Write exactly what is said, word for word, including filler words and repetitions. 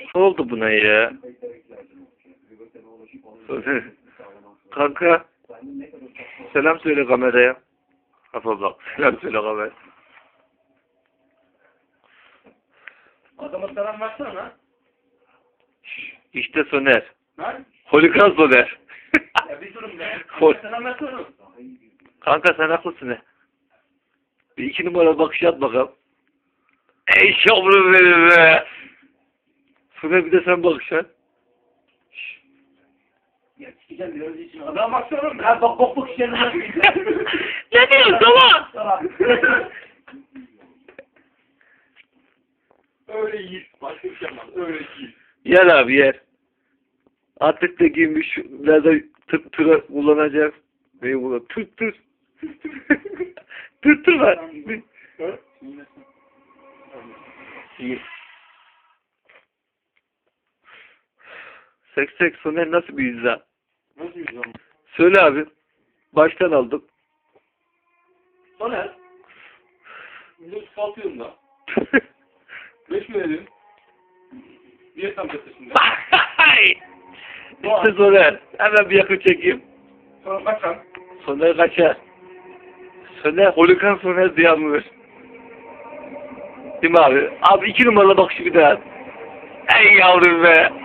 Ne oldu buna ya? Kanka. Selam söyle kameraya. Kafa bak. Selam söyle kameraya. Adama selam versene lan. İşte Soner. Lan. Holikan Soner. Ya bir durun be. Hol. Selam versene. Kanka sen haklısın he. Bir iki numara bakış at bakalım. Ey şavrum benim be. Soner bir de sen bakış at. Ya sikeceğim biraz için. Adama baksana oğlum. Ya bak bok bok işlerini nasıl Ne diyorsun salak? Öyle iyi. Başka bir şey yapmaz. Öyle iyi. Yer abi yer. Artık da giymiş. Nerede tır tıra kullanacak. Neyi kullan? Tır tır. Tır tır var. İyi. Seks seks Soner nasıl bir yüzden? Nasıl yüzüm? Söyle abi. Baştan aldım. Soner. yüz satıyorum da. beş mi dedin? Vietnam çatışında. İşte Soner. Hemen bir yakın çekeyim. Sonra kaçan. Soner kaçar. Soner, Holikan Soner diye anılır. Değil mi abi? Abi iki numaralı bakışı bir daha. Ey yavrum be.